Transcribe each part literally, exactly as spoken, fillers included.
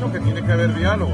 bueno, que tiene que haber diálogo,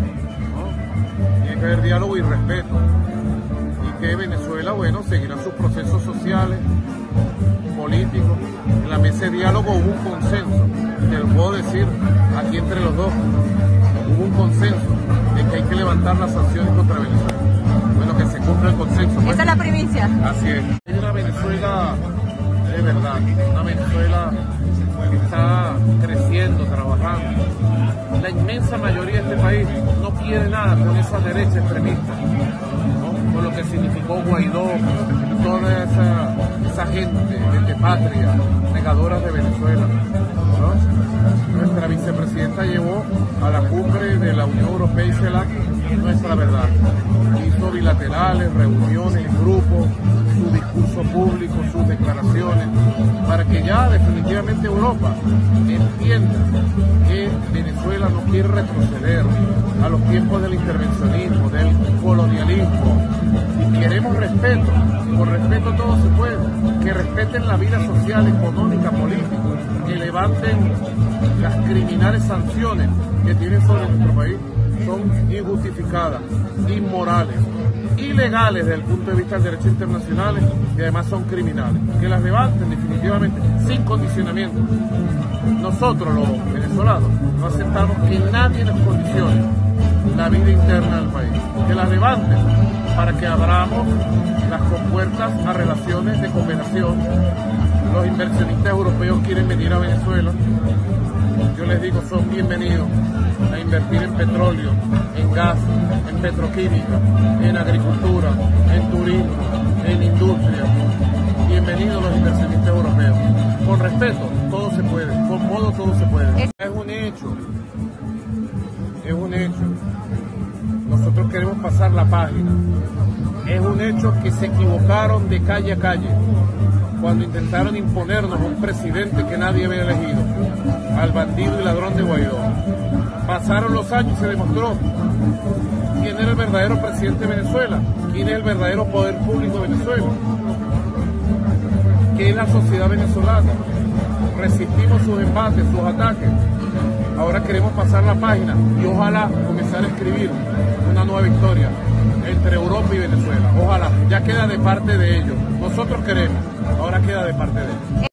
¿no? Tiene que haber diálogo y respeto. Y que Venezuela, bueno, seguirá sus procesos sociales, políticos. En la mesa de diálogo hubo un consenso, te lo puedo decir aquí entre los dos, hubo un consenso de que hay que levantar las sanciones contra Venezuela. Bueno, que se cumpla el consenso. Pues. Esa es la primicia. Así es. Hay una Venezuela de verdad, una Venezuela que está creciendo, trabajando. La inmensa mayoría de este país no quiere nada con esa derecha extremista, ¿no? Con lo que significó Guaidó, toda esa, esa gente de patria, negadoras de Venezuela, ¿no? Nuestra vicepresidenta llevó a la cumbre de la Unión Europea y CELAC nuestra verdad. Hizo bilaterales, reuniones en grupo, su discurso público, sus declaraciones, para que ya definitivamente Europa entienda que Venezuela no quiere retroceder a los tiempos del intervencionismo, del colonialismo, y queremos respeto, y con respeto todo se puede, que respeten la vida social, económica, política, que levanten las criminales sanciones que tienen sobre nuestro país. Son injustificadas, inmorales, ilegales desde el punto de vista del derecho internacional y además son criminales. Que las levanten definitivamente, sin condicionamiento. Nosotros los venezolanos no aceptamos que nadie nos condicione la vida interna del país. Que las levanten para que abramos las compuertas a relaciones de cooperación. Los inversionistas europeos quieren venir a Venezuela. Yo les digo, son bienvenidos a invertir en petróleo, en gas, en petroquímica, en agricultura, en turismo, en industria. Bienvenidos los inversionistas europeos. Con respeto, todo se puede. Con modo, todo se puede. Es un hecho. Es un hecho. Nosotros queremos pasar la página. Es un hecho que se equivocaron de calle a calle cuando intentaron imponernos a un presidente que nadie había elegido, al bandido y ladrón de Guaidó. Pasaron los años y se demostró quién era el verdadero presidente de Venezuela, quién es el verdadero poder público de Venezuela, qué es la sociedad venezolana. Resistimos sus embates, sus ataques. Ahora queremos pasar la página y ojalá comenzar a escribir una nueva victoria entre Europa y Venezuela. Ojalá, ya queda de parte de ellos. Nosotros queremos, ahora queda de parte de ellos.